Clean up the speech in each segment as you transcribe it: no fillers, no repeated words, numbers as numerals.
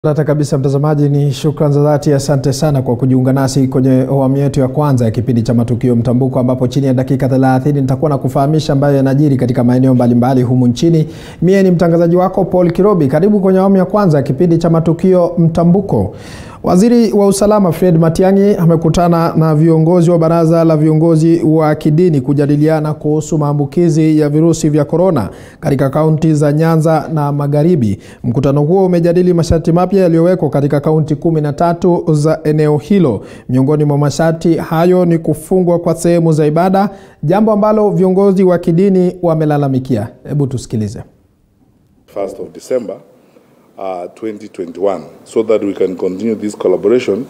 Hata kabisa mtazamaji, ni shukrani za dhati, asante sana kwa kujiunga nasi kwenye awamu yetu ya kwanza ya kipindi cha Matukio Mtambuko, ambapo chini ya dakika 30 nitakuwa na kufahamisha ambayo yanajiri katika maeneo mbalimbali humu nchini. Mie ni mtangazaji wako Paul Kirobi. Karibu kwenye awamu ya kwanza ya kipindi cha Matukio Mtambuko. Waziri wa usalama Fred Matiang'i amekutana na viongozi wa baraza la viongozi wa kidini kujadiliana kuhusu maambukizi ya virusi vya corona katika kaunti za Nyanza na Magharibi. Mkutano huo umejadili masharti mapya yaliyowekwa katika kaunti 13 za eneo hilo. Miongoni mwa masharti hayo ni kufungwa kwa sehemu za ibada, jambo ambalo viongozi wa kidini wamelalamikia. Hebu tusikilize. 1st of December 2021, so that we can continue this collaboration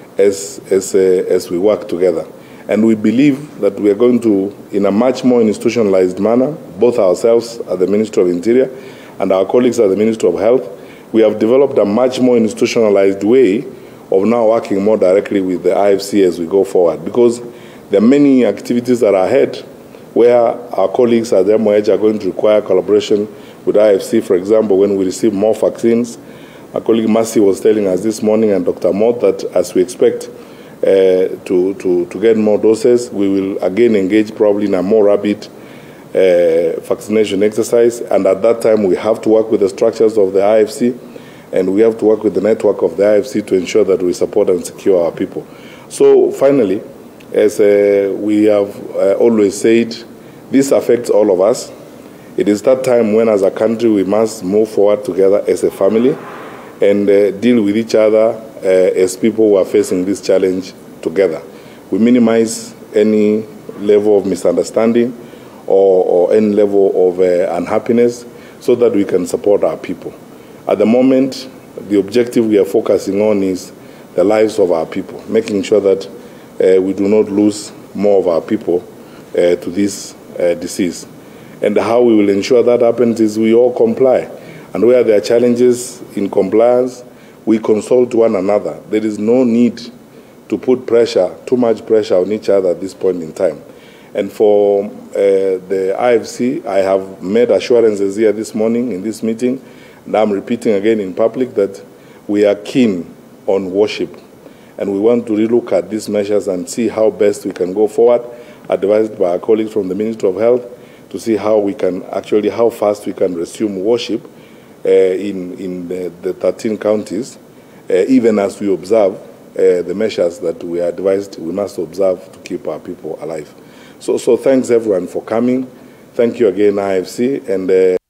as we work together. And we believe that we are going to, in a much more institutionalized manner, both ourselves at the Ministry of Interior and our colleagues at the Ministry of Health, we have developed a much more institutionalized way of now working more directly with the IFC as we go forward, because there are many activities that are ahead where our colleagues at the MOH are going to require collaboration with IFC. For example, when we receive more vaccines, our colleague Mercy was telling us this morning, and Dr. Mott, that as we expect to get more doses, we will again engage probably in a more rapid vaccination exercise. And at that time, we have to work with the structures of the IFC, and we have to work with the network of the IFC to ensure that we support and secure our people. So finally, as we have always said, this affects all of us. It is that time when, as a country, we must move forward together as a family and deal with each other as people who are facing this challenge together. We minimize any level of misunderstanding or any level of unhappiness so that we can support our people. At the moment, the objective we are focusing on is the lives of our people, making sure that we do not lose more of our people to this disease. And how we will ensure that happens is we all comply. And where there are challenges in compliance, we consult one another. There is no need to put pressure, too much pressure on each other at this point in time. And for the IFC, I have made assurances here this morning in this meeting, and I'm repeating again in public that we are keen on worship. And we want to relook at these measures and see how best we can go forward, advised by our colleagues from the Ministry of Health, to see how we can actually, how fast we can resume worship in the 13 counties, even as we observe the measures that we are advised we must observe to keep our people alive. So thanks everyone for coming. Thank you again, IFC. And